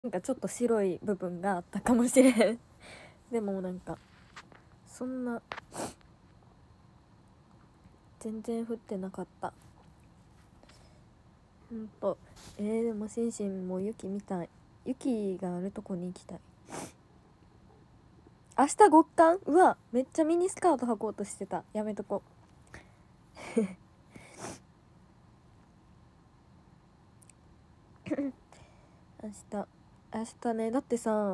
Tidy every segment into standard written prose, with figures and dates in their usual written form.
なんかちょっと白い部分があったかもしれんでもなんかそんな全然降ってなかった。ほんとでもシンシンも雪見たい。雪があるとこに行きたい。明日極寒。うわめっちゃミニスカート履こうとしてた。やめとこ明日ね。だってさ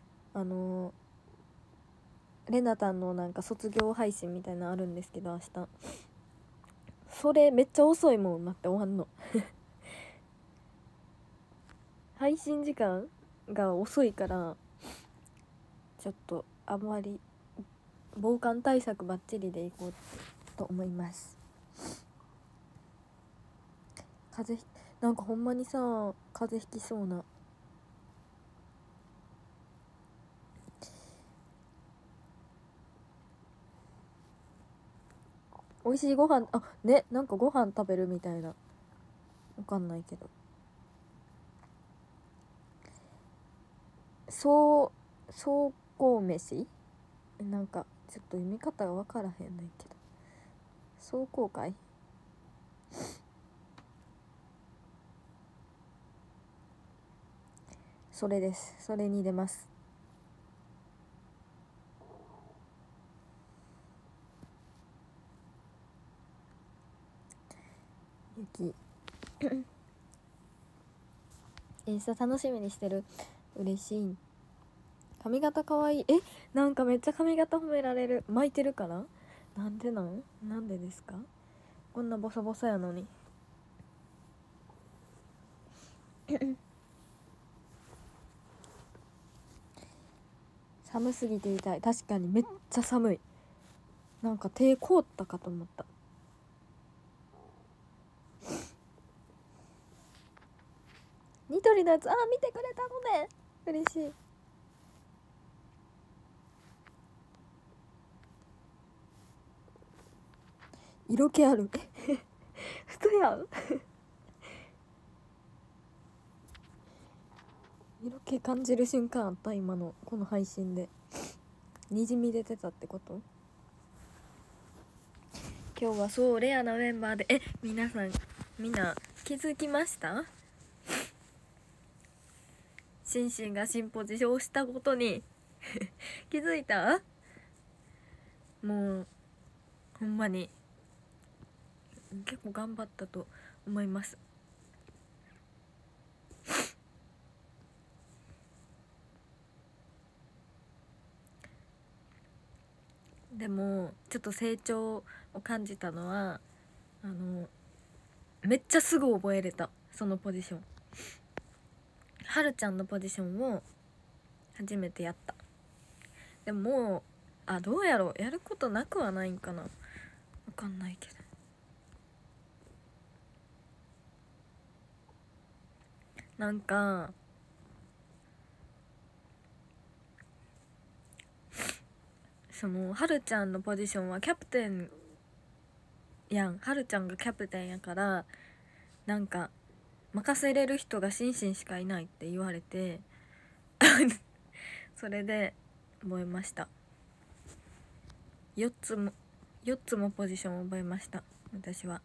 レナタンのなんか卒業配信みたいなのあるんですけど、明日それめっちゃ遅いもんなって終わんの配信時間が遅いから、ちょっとあんまり防寒対策バッチリでいこうと思います。風邪なんかほんまにさ風邪ひきそうな。美味しいご飯ね、なんかご飯食べるみたいな、わかんないけど、そうこう飯なんかちょっと読み方がわからへんねんけど、壮行会それです。それに出ます。雪インスタ楽しみにしてる。嬉しい。髪型かわいい。なんかめっちゃ髪型褒められる。巻いてるから。なんでですか。こんなボサボサやのに寒すぎて痛い。確かにめっちゃ寒い。なんか手凍ったかと思った。ニトリのやつ見てくれたのね、嬉しい。色気ある嘘やん色気感じる瞬間あった。今のこの配信でにじみ出てたってこと。今日はそうレアなメンバーで皆さんみんな気づきました？シンシンがシンポジションをしたことに気づいた？もうほんまに結構頑張ったと思います。でもちょっと成長を感じたのはめっちゃすぐ覚えれた。そのポジション、はるちゃんのポジションを初めてやった。でももうどうやろう、やることなくはないんかな、わかんないけど。なんかそのはるちゃんのポジションはキャプテンやん。はるちゃんがキャプテンやから、なんか任せれる人がシンシンしかいないって言われてそれで覚えました。4つもポジションを覚えました、私は。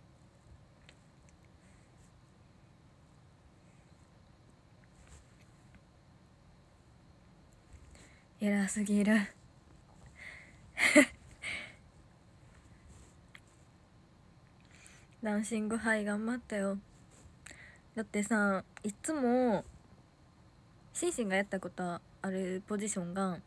偉すぎるダンシングハイ頑張ったよ。だってさ、いつもシンシンがやったことあるポジションが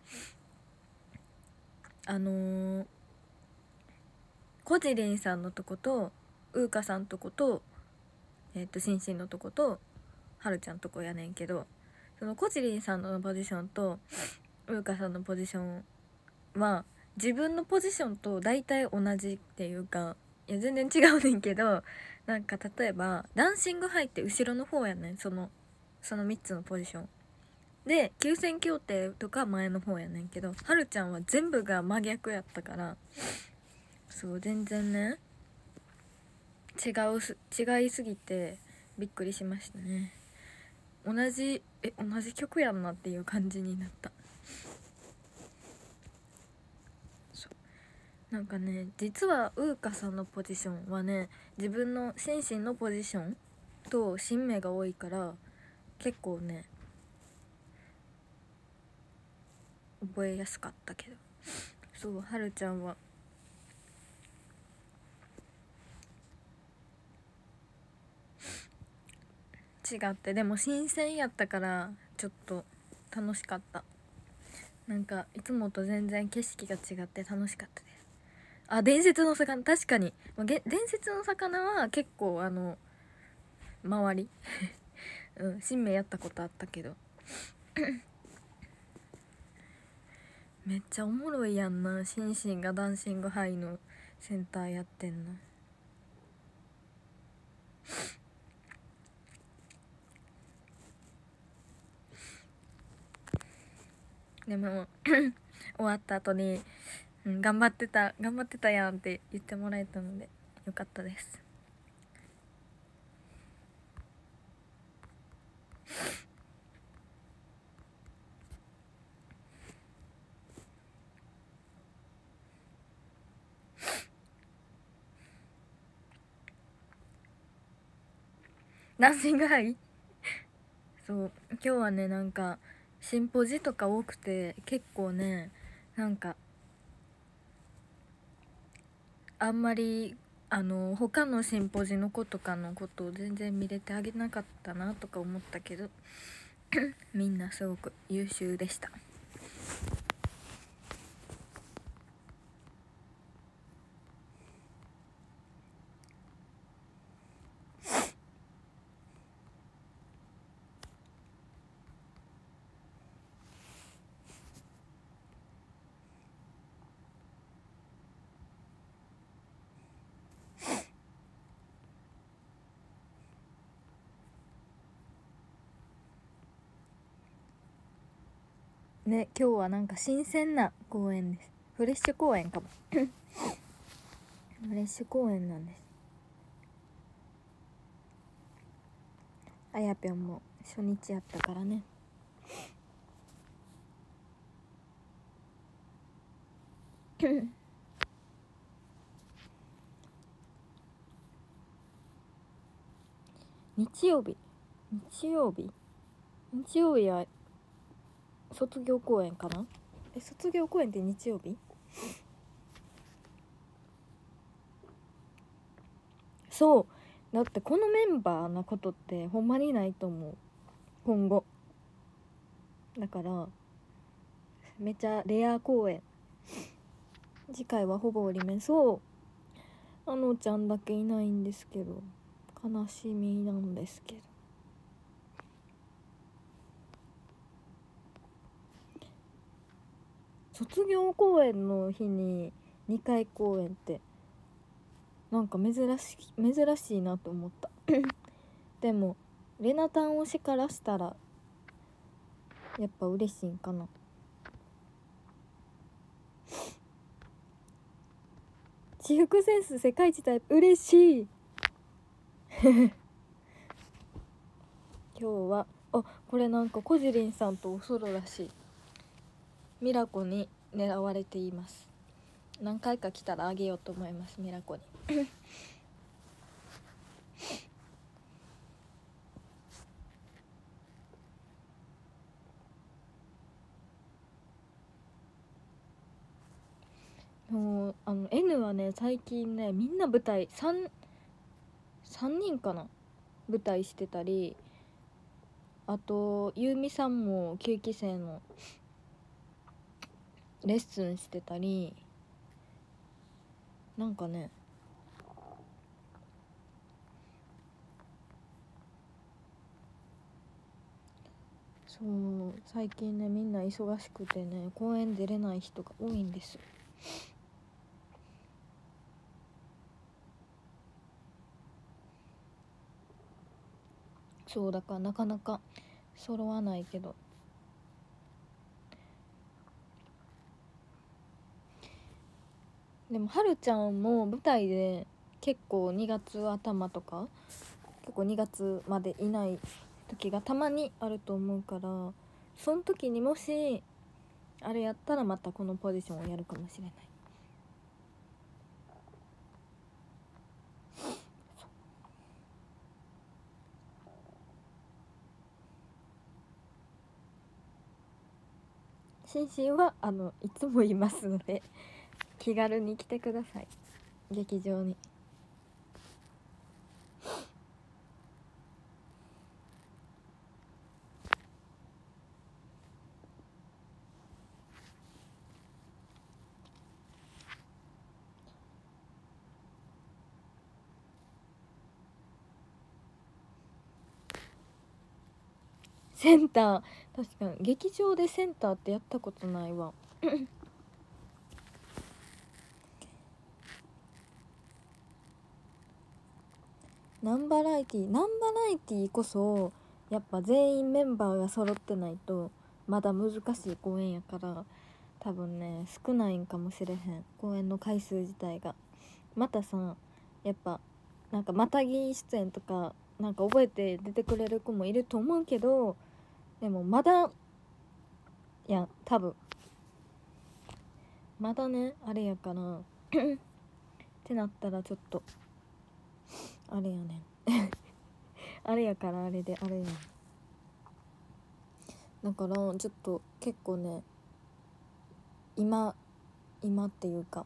コジリンさんのとことウーカさんとことシンシンのとことはるちゃんとこやねんけど、そのコジリンさんのポジションとウーカさんのポジションは自分のポジションと大体同じっていうか、いや全然違うねんけど、なんか例えばダンシングハイって後ろの方やねん、その3つのポジションで、休戦協定とか前の方やねんけど、はるちゃんは全部が真逆やったから、そう全然ね違いすぎてびっくりしましたね。 同じ曲やんなっていう感じになった。なんかね、実はウーカさんのポジションはね、自分の心身のポジションと新名が多いから結構ね覚えやすかったけど、そう、はるちゃんは違って、でも新鮮やったからちょっと楽しかった。なんかいつもと全然景色が違って楽しかったです。あ、伝説の魚、確かに、伝説の魚は結構周りうん、新名やったことあったけどめっちゃおもろいやんな、シンシンがダンシングハイのセンターやってんの。でも終わった後に、頑張ってたやんって言ってもらえたのでよかったです。ダンシングハイそう、今日はね、なんかシンポジとか多くて結構ね、なんかあんまり他のシンポジの子とかのことを全然見れてあげなかったなとか思ったけどみんなすごく優秀でした。ね、今日はなんか新鮮な公園です。フレッシュ公園かもフレッシュ公園なんです。あやぴょんも初日やったからね日曜日は卒業公演かな。卒業公演って日曜日？そうだってこのメンバーなことってほんまにないと思う、今後。だからめちゃレア公演。次回はほぼ折り面。そう、あのちゃんだけいないんですけど悲しみなんですけど。卒業公演の日に2回公演ってなんか珍しいなと思ったでもレナタン推しからしたらやっぱ嬉しいんかな。私服センス世界一タイプ、嬉しい今日はこれなんかコジリンさんとおそろらしい。ミラコに狙われています。何回か来たらあげようと思います、ミラコにもうN はね最近ねみんな舞台3人かな、舞台してたり、あとゆうみさんも9期生のレッスンしてたり、なんかねそう最近ねみんな忙しくてね公演出れない人が多いんです。そうだからなかなか揃わないけど、でもはるちゃんも舞台で結構2月頭とか結構2月までいない時がたまにあると思うから、その時にもしあれやったらまたこのポジションをやるかもしれない。シンシンはいつもいますので気軽に来てください、劇場に。センター、確かに劇場でセンターってやったことないわナンバライティこそやっぱ全員メンバーが揃ってないとまだ難しい公演やから、多分ね少ないんかもしれへん、公演の回数自体が。またさ、やっぱなんかまたぎ出演とかなんか覚えて出てくれる子もいると思うけど、でもまだ多分まだねあれやからってなったらちょっとあれやねんあれやからあれであれやねん。だからちょっと結構ね今っていうか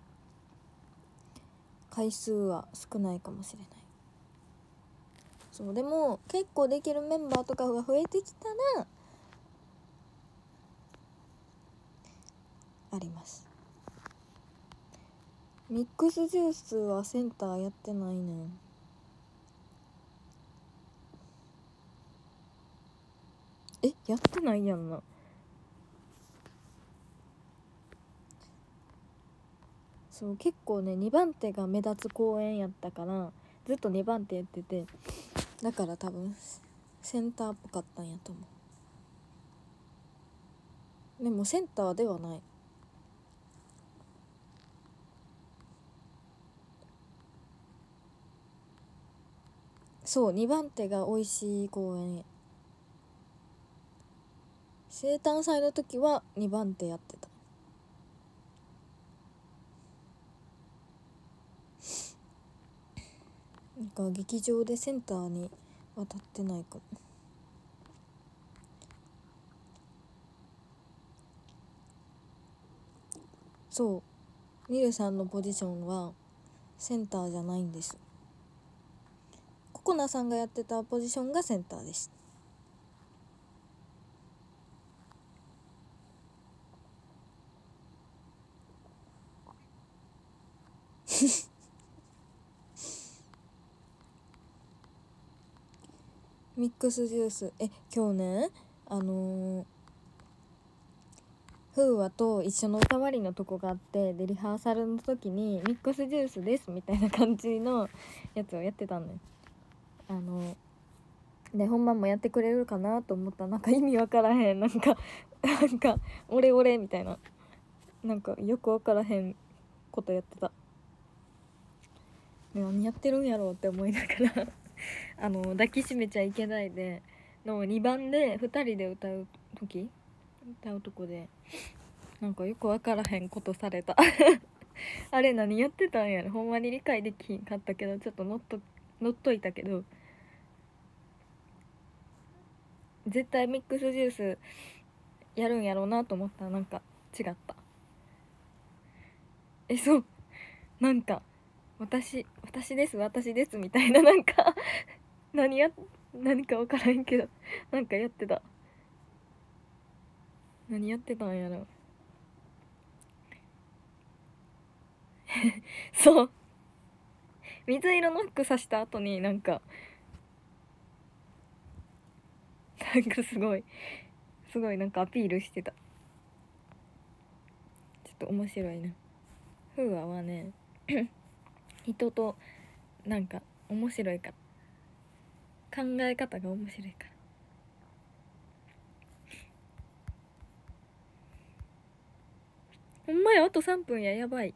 回数は少ないかもしれない。そうでも結構できるメンバーとかが増えてきたらあります。ミックスジュースはセンターやってないねん。やってないやんな。そう結構ね2番手が目立つ公演やったからずっと2番手やってて、だから多分センターっぽかったんやと思う。でもセンターではない。そう2番手が美味しい公演や。生誕祭の時は2番手やってた。なんか劇場でセンターに渡ってないかも。そうミルさんのポジションはセンターじゃないんです。ココナさんがやってたポジションがセンターです。ミックスジュース今日ねフーワと一緒の歌割りのとこがあって、でリハーサルの時にミックスジュースですみたいな感じのやつをやってたんだよ。で本番もやってくれるかなと思ったらなんか意味わからへんなんかオレオレみたいな、なんかよくわからへんことやってた。何やってるんやろうって思いながら抱きしめちゃいけないでの2番で2人で歌うとこでなんかよくわからへんことされたあれ何やってたんやろ、ほんまに理解できんかったけどちょっと乗っといたけど、絶対ミックスジュースやるんやろうなと思ったらなんか違った。そうなんか私ですみたいななんか何か分からへんけどなんかやってた。何やってたんやろそう水色の服さした後になんかすごいなんかアピールしてた。ちょっと面白いな。フーアはね人となんか面白いから、考え方が面白いから。ほんまや、あと3分やばい。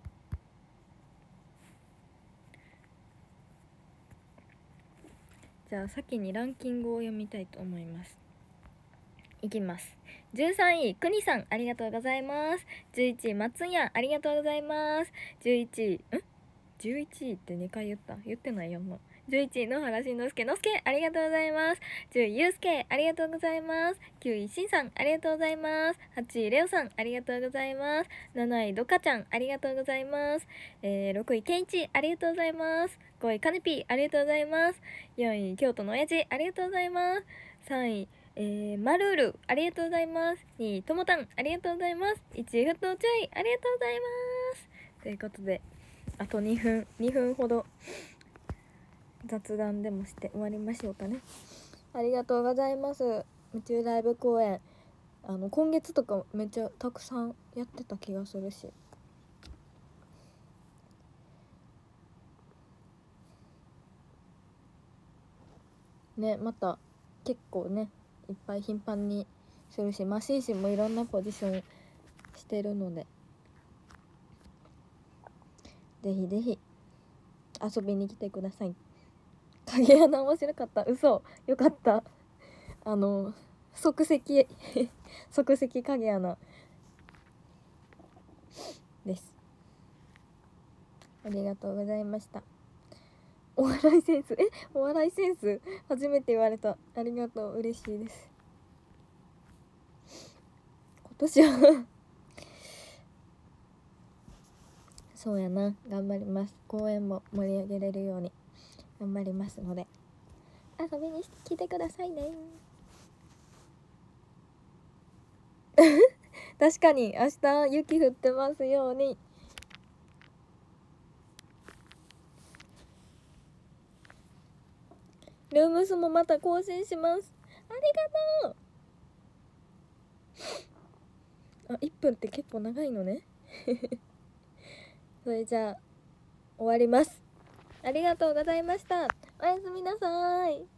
じじゃあ先にランキングを読みたいと思います。いきます。13位くにさん、ありがとうございます。11位まつんや、ありがとうございます。11位って2回言ってないよな。11位野原しんのすけのすけ、ありがとうございます。10位ゆうすけ、ありがとうございます。9位しんさん、ありがとうございます。8位レオさん、ありがとうございます。7位どかちゃん、ありがとうございます。6位けんいち、ありがとうございます。5位かねぴー、ありがとうございます。4位京都のおやじ、ありがとうございます。3位マルール、ありがとうございます。2位ともたん、ありがとうございます。1位沸騰注意、ありがとうございます。ということで、あと2分ほど雑談でもして終わりましょうかね。ありがとうございます。宇宙ライブ公演、今月とかめっちゃたくさんやってた気がするし、ね、また結構ねいっぱい頻繁にするし、シンシンもいろんなポジションしてるので、ぜひぜひ遊びに来てください。影穴面白かった。嘘、よかった。即席即席影穴です。ありがとうございました。お笑いセンス、お笑いセンス初めて言われた。ありがとう、嬉しいです。今年はそうやな、頑張ります。公演も盛り上げれるように頑張りますので、遊びに来てくださいね。確かに明日雪降ってますように。ルームスもまた更新します。ありがとう。1分って結構長いのね。それじゃあ終わります。ありがとうございました。おやすみなさい。